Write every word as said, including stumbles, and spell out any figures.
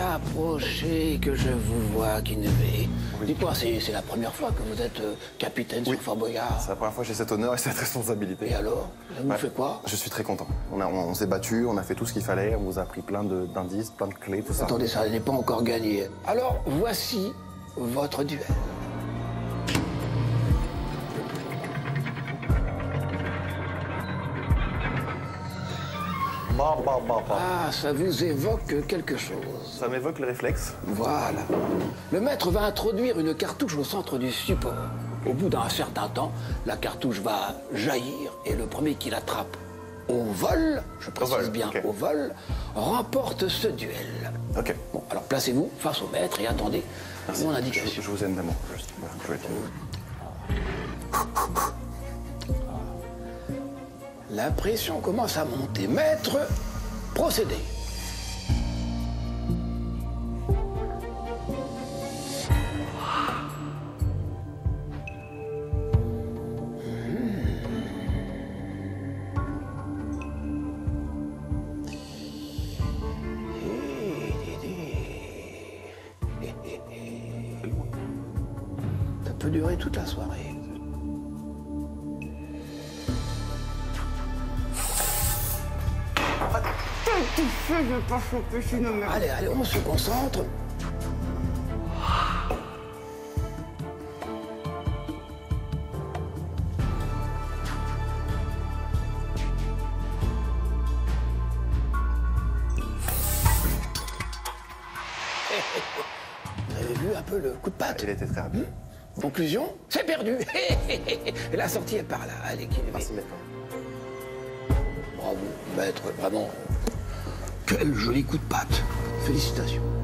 approchez, que je vous vois, Kinevey. Oui. Dites-moi, c'est la première fois que vous êtes euh, capitaine oui. sur Fort Boyard? C'est la première fois que j'ai cet honneur et cette responsabilité. Et alors? Ça vous ouais. fait quoi? Je suis très content. On, on, on s'est battu, on a fait tout ce qu'il fallait, on vous a pris plein d'indices, plein de clés, tout ça. Attendez, ça n'est pas encore gagné. Alors, voici votre duel. Bah, bah, bah, bah. Ah, ça vous évoque quelque chose. Ça m'évoque le réflexe. Voilà. Le maître va introduire une cartouche au centre du support. Au bout d'un certain temps, la cartouche va jaillir et le premier qui l'attrape au vol, je précise au vol, bien okay. au vol, remporte ce duel. Ok. Bon, alors placez-vous face au maître et attendez Merci. mon indication. Je, je vous aime d'amour. Je, je vais être... La pression commence à monter. Maître, procédez. Ça peut durer toute la soirée. Allez, allez, on se concentre. Vous avez vu un peu le coup de patte? Il était très rapide. Mmh. Conclusion, c'est perdu. Et la sortie est par là. Allez, qui est... Merci, maître. Bravo, maître, vraiment. Quel joli coup de patte. Félicitations.